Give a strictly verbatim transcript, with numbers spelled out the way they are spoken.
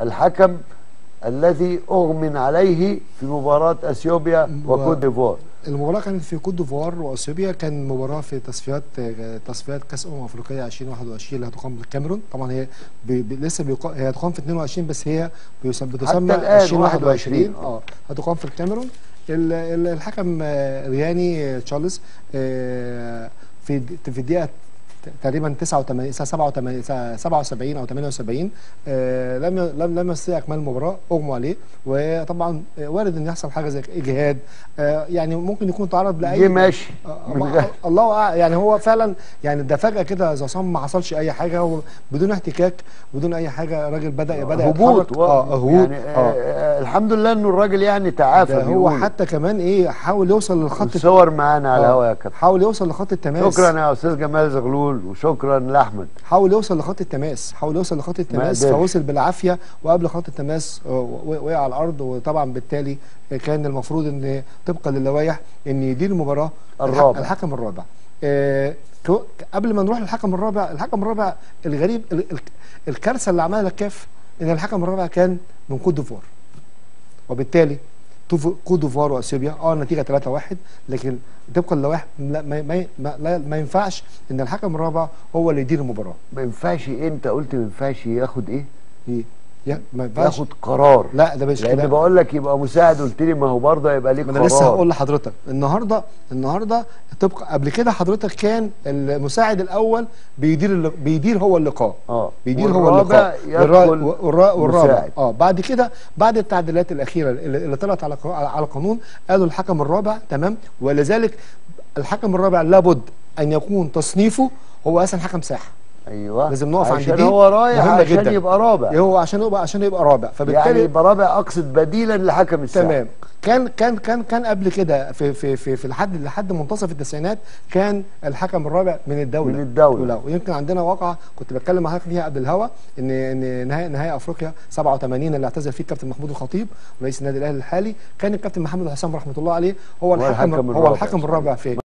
الحكم الذي اغمن عليه في مباراه اثيوبيا وكوت ديفوار. المباراه كانت في كوت ديفوار واثيوبيا، كان مباراه في تصفيات تصفيات كاس امم افريقيه ألفين وواحد وعشرين اللي هتقام بالكاميرون. طبعا هي بي بي لسه بيقا... هي هتقام في اتنين وعشرين، بس هي بتسمى ألفين وواحد وعشرين. اه هتقام في الكاميرون. الحكم رياني تشارلز في في الدقيقه تقريبا تسعة وتمانين سبعة وسبعين او تمانية وسبعين آه لم لم لم يستطيع اكمال المباراه، اغمى عليه. وطبعا وارد ان يحصل حاجه زي اجهاد، آه يعني ممكن يكون تعرض لاي ماشي آه الله يعني هو فعلا يعني ده فجاه كده زي عصام ما حصلش اي حاجه، هو بدون احتكاك بدون اي حاجه. الراجل بدا بدا هبوط اه هبوط يعني آه الحمد لله انه الراجل يعني تعافى. هو حتى كمان ايه حاول يوصل للخط. الصور معانا على الهواء يا كابتن. حاول يوصل لخط التماس. شكرا يا استاذ جمال زغلول وشكرا لاحمد. حاول يوصل لخط التماس حاول يوصل لخط التماس فوصل بالعافيه، وقبل خط التماس وقع على الارض. وطبعا بالتالي كان المفروض ان طبقا للوائح ان يدير المباراه الرابع الحكم الرابع. آه قبل ما نروح للحكم الرابع، الحكم الرابع الغريب الكارثه اللي عملها الكاف ان الحكم الرابع كان من كوت ديفوار، وبالتالي كوت ديفوار واثيوبيا اه النتيجه تلاتة واحد، لكن طبقا للوائح ما, ما, ما, ما ينفعش ان الحكم الرابع هو اللي يدير المباراه. ما ينفعش ايه؟ انت قلت ما ينفعش ياخد ايه؟ ايه؟ ما ينفعش ياخد قرار. لا ده مش كده، لان بقول لك يبقى مساعد، قلت لي ما هو برضه هيبقى ليك قرار. انا لسه هقول لحضرتك النهارده النهارده طبقا قبل كده حضرتك كان المساعد الاول بيدير بيدير هو اللقاء اه بيدير هو اللقاء والرابع اه بعد كده بعد التعديلات الاخيره اللي طلعت على على القانون قالوا الحكم الرابع تمام، ولذلك الحكم الرابع لابد ان يكون تصنيفه هو احسن حكم ساحه. ايوه لازم نقف عند دي، عشان هو رايح عشان جداً. يبقى رابع. هو عشان يبقى عشان يبقى رابع، فبالتالي يعني يبقى رابع اقصد بديلا لحكم الساحه. تمام. كان كان كان كان قبل كده في في في في لحد لحد منتصف التسعينات كان الحكم الرابع من الدوله من الدوله. ويمكن عندنا واقعه كنت بتكلم معاك فيها قبل الهوا ان ان نهائي نهائي افريقيا سبعة وتمانين اللي اعتزل فيه الكابتن محمود الخطيب رئيس النادي الاهلي الحالي، كان الكابتن محمد حسام رحمه الله عليه هو الحكم هو الحكم الرابع فيه.